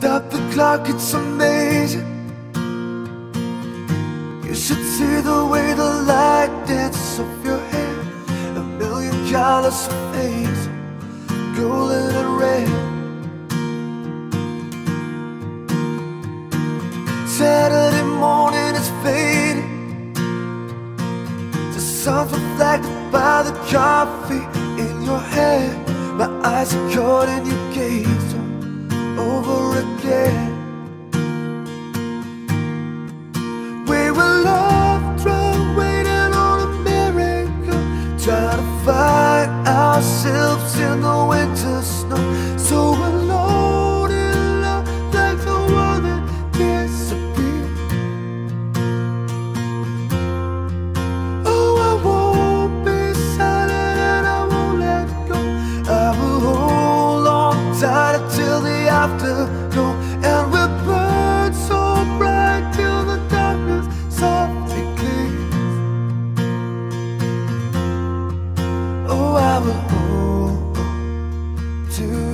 Stop the clock, it's amazing. You should see the way the light dances off your hair. A million colors of haze, golden and red. Saturday morning is fading. The sun's reflected by the coffee in your hair. My eyes are caught in your gaze over again. We were loved, drunk, waiting on a miracle, trying to find ourselves in the winter snow. So alone in love, like the one that disappeared. Oh, I won't be silent and I won't let go. I will hold on tight until the afterglow, and we'll burn so bright till the darkness softly clears. Oh, I will hold on to